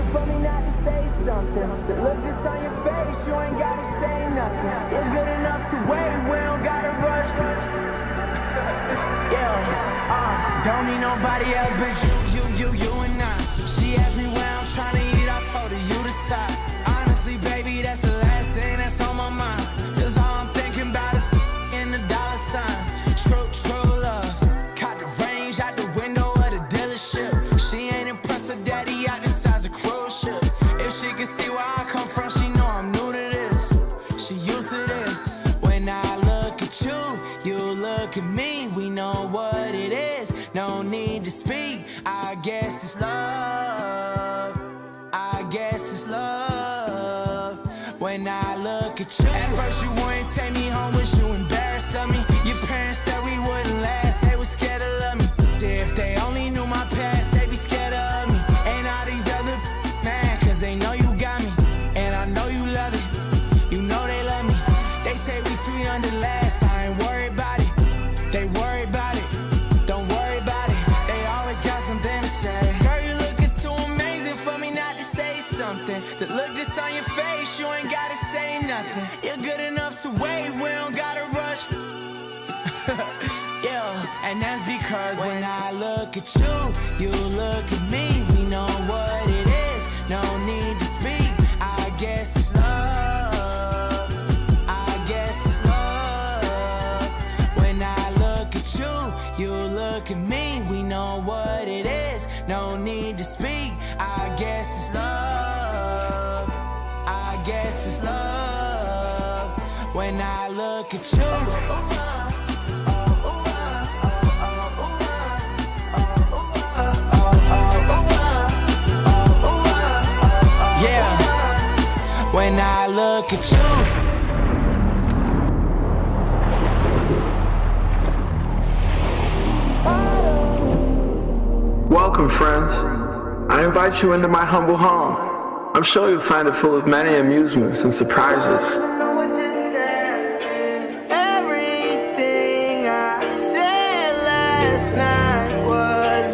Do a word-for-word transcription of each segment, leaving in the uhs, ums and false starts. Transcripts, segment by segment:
for me not to say something. The look that's on your face, you ain't gotta say nothing. You're good enough to wait, we don't gotta rush. Yeah, uh, don't need nobody else but you, you, you, you and I. She asked me where I'm trying to eat, I told her you decide. Honestly, baby, that's the last thing that's on my mind. Cause all I'm thinking about is in the dollar signs. True, true love. Caught the range out the window of the dealership. She ain't impressed her daddy out the size of cruise ship. If she could see where I come from, she know I'm new to this. She used to this. When I look at you, you look at me. We know what it is. No need to speak. I guess it's love. I guess it's love. When I look at you, at first you wouldn't take me home, was you embarrassed of me? Your parents said we wouldn't last, they was scared to love me. Yeah, if they only knew my past, they'd be scared of me. And all these other man, cause they know you got me. And I know you love it, you know they love me. They say we too young to last, I ain't worried about it. They worry about it, don't worry about it. They always got something to say. Girl, you looking too amazing for me not to say something. The look that's on your face, you ain't gotta say nothing. You're good enough to wait, we don't gotta rush. Yeah, and that's because when I look at you, you look at me. We know what it is, no need to speak. I guess it's love. I guess it's love. When I look at you, you look at me. We know what it is, no need to speak. I guess it's love. I guess it's love. When I look at you. When I look at you. Welcome, friends. I invite you into my humble home. I'm sure you'll find it full of many amusements and surprises. Everything I said last night was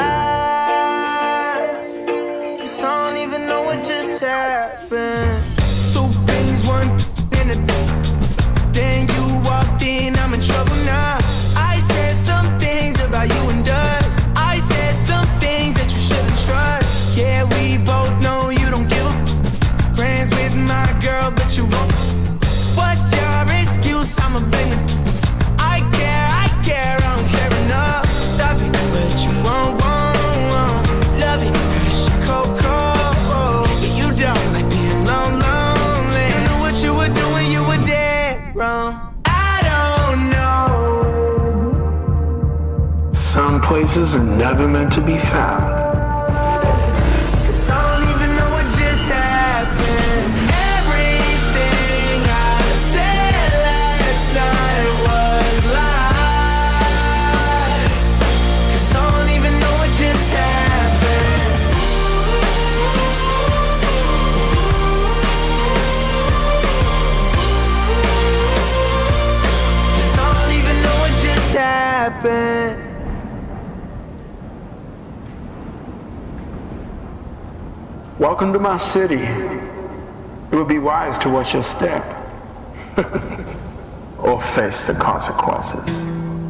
lies. Cause I don't even know what just happened. Two things, one in a then you walked in, I'm in trouble now. I said some things about you and us. I said some things that you shouldn't trust. Yeah, we both know you don't give a friends with my girl, but you won't. What's your excuse? I'ma blame it. I care, I care, I don't care enough. Stop it, but you won't, won't, won't. Love it, cause you cold, cold. Yeah, you don't like being alone, lonely. You knew what you were doing, you were dead wrong. I don't know. Some places are never meant to be found. Welcome to my city. It would be wise to watch your step or face the consequences.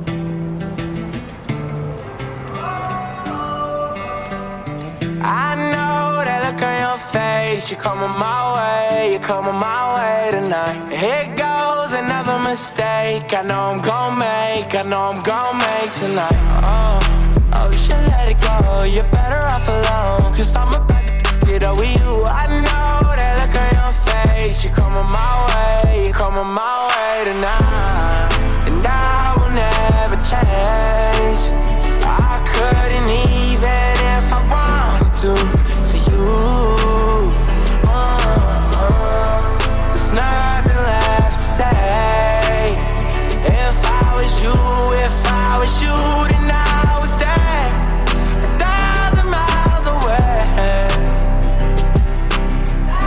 I know that look on your face. You're coming my way, you're coming my way tonight. Here goes another mistake. I know I'm gon' make, I know I'm gon' make tonight. Oh, oh, you should let it go. You're better off alone. Cause I'm about to get over you. I know that look on your face. You're coming my way, you're coming my way tonight. And I will never change. I couldn't even if I wanted to for you. uh, uh, There's nothing left to say. If I was you, if I was you, then I was there, a thousand miles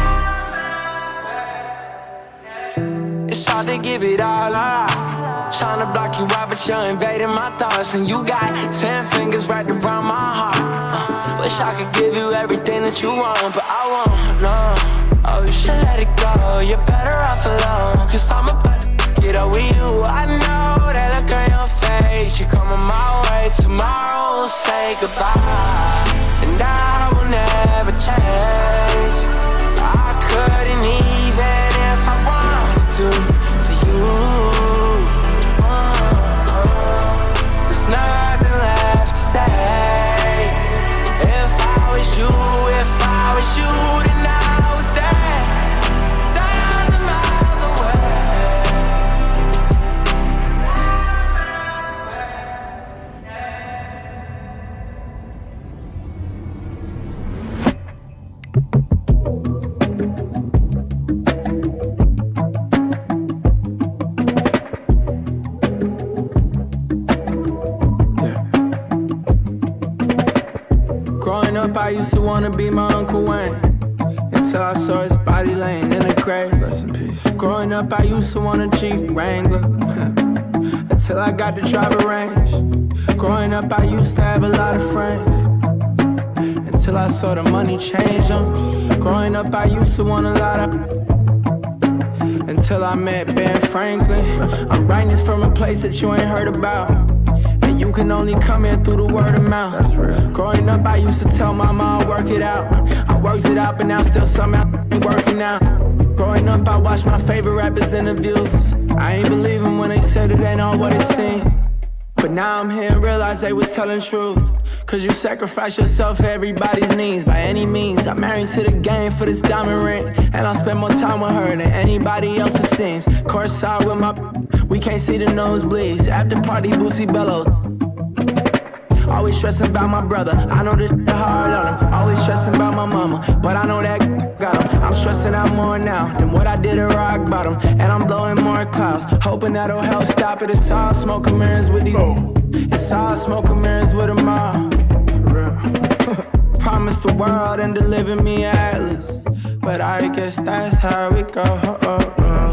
away. It's hard to give it all up, trying trying to block you out, but you're invading my thoughts. And you got ten fingers wrapped around my heart. uh, Wish I could give you everything that you want, but I won't, no. Oh, you should let it go, you're better off alone. Cause I'm about to get over you. I know that look on your face. You're coming my way, tomorrow we'll say goodbye. And I will never change. I couldn't even if I wanted to for you. There's nothing left to say. If I was you, if I was you, then I was there, thousand miles I used to wanna be my Uncle Wayne, until I saw his body laying in a grave. Rest in peace. Growing up, I used to want a Jeep Wrangler, until I got to drive a range. Growing up, I used to have a lot of friends, until I saw the money change them. Growing up, I used to want a lot of, until I met Ben Franklin. I'm writing this from a place that you ain't heard about. You can only come here through the word of mouth. That's real. Growing up, I used to tell mama I'll work it out. I worked it out, but now still somehow ain't working out. Growing up, I watched my favorite rappers' interviews. I ain't believe them when they said it ain't all what it seemed. But now I'm here and realize they was telling truth. Cause you sacrifice yourself for everybody's needs. By any means, I'm married to the game for this diamond ring. And I'll spend more time with her than anybody else it seems. Courtside with my, we can't see the nosebleeds. After party, Boosie bellows. Always stressing about my brother, I know that they're hard on him. Always stressing about my mama, but I know that got him. I'm stressing out more now than what I did at rock bottom. And I'm blowing more clouds, hoping that'll help stop it. It's all smoke and mirrors with these, it's all smoke and mirrors with them all. Promised the world and delivered me an atlas, but I guess that's how it goes.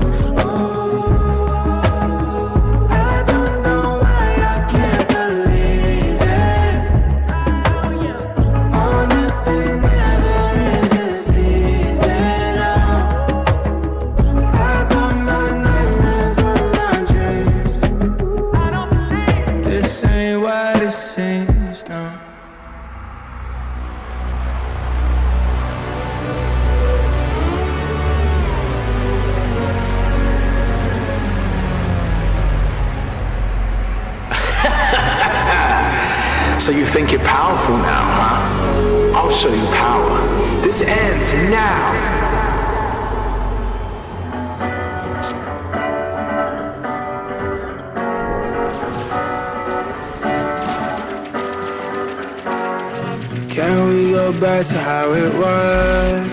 So you think you're powerful now, huh? I'll show you power. This ends now. Can we go back to how it was?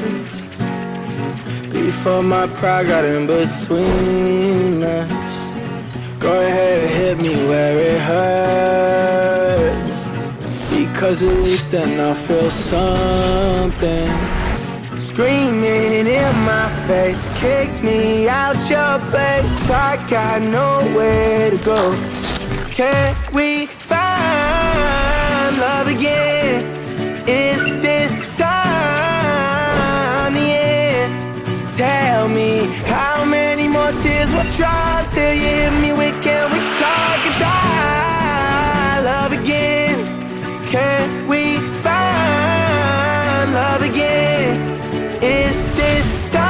Before my pride got in between us. Go ahead and hit me where it hurts, because at least then I'll feel something. Screaming in my face, kicked me out your place. I got nowhere to go. Can we find love again? Is this time the end? Tell me how many more tears will dry till you hit me with, can we talk and try love again? Can we find love again? Is this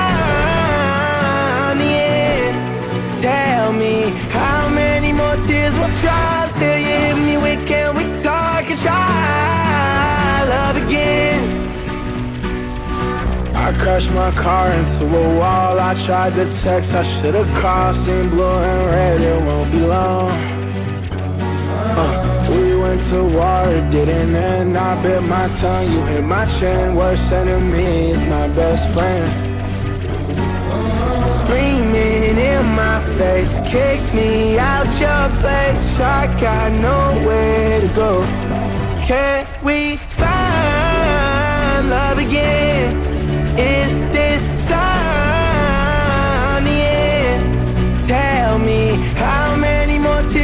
time the end? Tell me how many more tears will dry till you hit me with, can we talk and try love again? I crashed my car into a wall. I tried to text, I should've called. Seen blue and red, it won't be long. uh, We went to war, it didn't end. I bit my tongue, you hit my chin. Worst enemy is my best friend. Screaming in my face, kicked me out your place. I got nowhere to go. Can we find love again? Is this time the end? Tell me how many more tears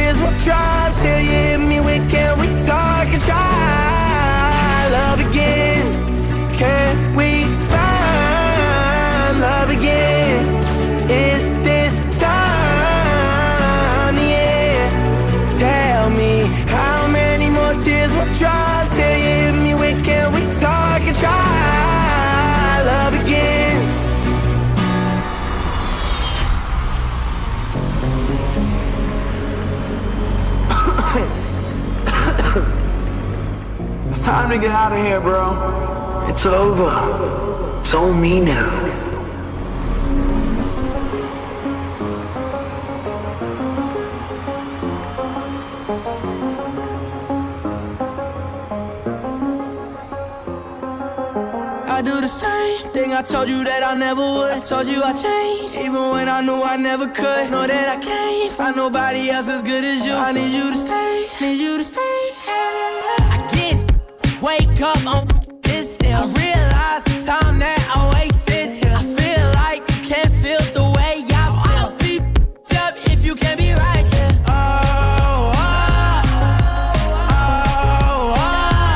time to get out of here, bro. It's over. It's all me now. I do the same thing I told you that I never would. I told you I changed, even when I knew I never could. Know that I can't find nobody else as good as you. I need you to stay, need you to stay. I get wake up on this still. I realize the time that I wasted here. I feel like you can't feel the way I feel. I'll be up if you can't be right here. Oh, oh, oh, oh,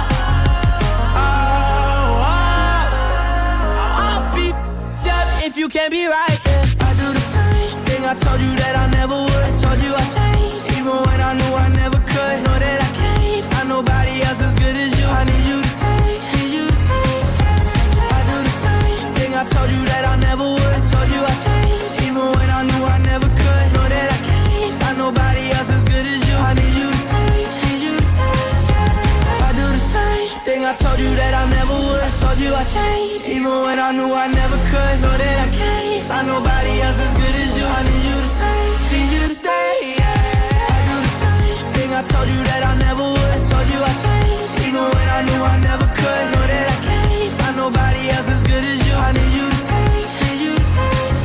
oh, oh. I'll be up if you can't be right here. I do the same thing I told you that I never would. I told you I changed, even when I knew I never could. Know that I can't find nobody else as good as you. I need you to stay, need you to stay. I do the same thing I told you that I never would. I told you I changed, even when I knew I never could. Know that I can't find nobody else as good as you. I need you to stay, need you to stay. I do the same thing I told you that I never would. I told you I changed, even when I knew I never could. Know that I can't find nobody else as good as you. I need you to stay, need you to stay. I do the same thing I told you that I never would. I told you I changed, even when I knew I never could. Know that I can't find nobody else as good as you. I need you to stay, need you to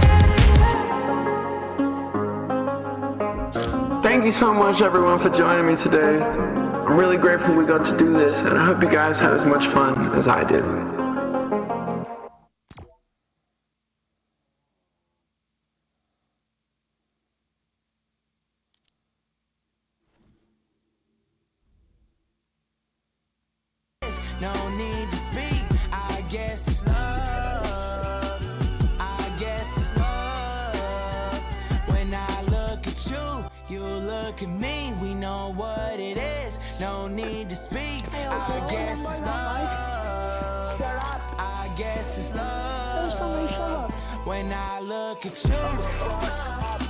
stay. Thank you so much, everyone, for joining me today. I'm really grateful we got to do this, and I hope you guys had as much fun as I did. No need to speak, I guess it's love. I guess it's love. When I look at you, you look at me. We know what it is, no need to speak. I guess it's love. I guess it's love. When I look at you.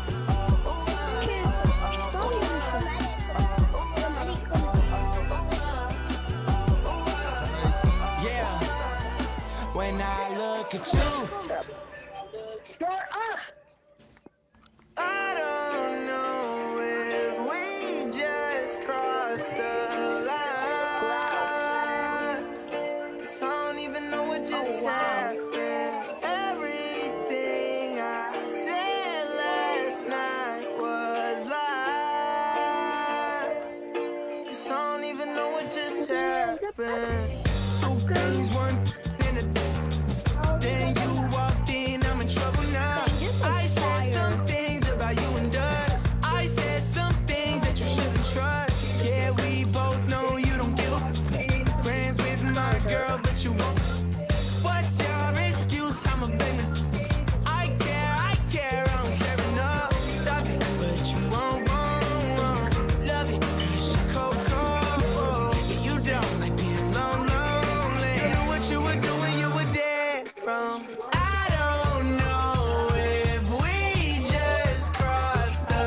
When I look at you, I don't know if we just crossed the line. 'Cause I don't even know what just happened. Everything I said last night was lies. 'Cause I don't even know what just happened. So things weren't. Then you walked in, I'm in trouble now. I said some things about you and us. I said some things that you shouldn't trust. Yeah, we both know you don't give a friends with my girl, but you won't. What's your excuse? I'm a baby. I care, I care, I don't care enough. Stop it, but you won't, won't, won't love it, 'cause you're cold, cold. Yeah, you don't like being alone, lonely. You know what you were doing, you were dead wrong. I don't know if we just crossed the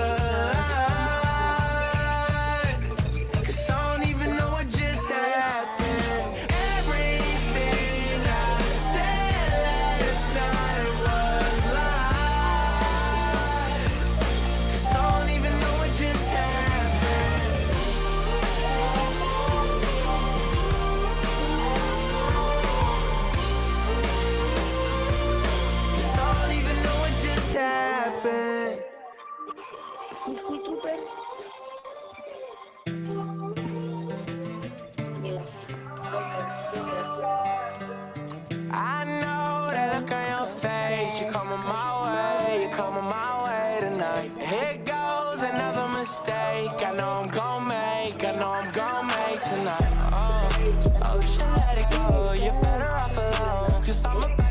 line. 'Cause I don't even know what just happened. Everything I said last night was lies. 'Cause I don't even know what just happened. 'Cause I don't even know what just happened. I know that look on your face. You're coming my way, you're coming my way tonight. Here goes another mistake. I know I'm gon' make, I know I'm gon' make tonight. Oh, oh, you should let it go. You're better off alone. 'Cause I'm a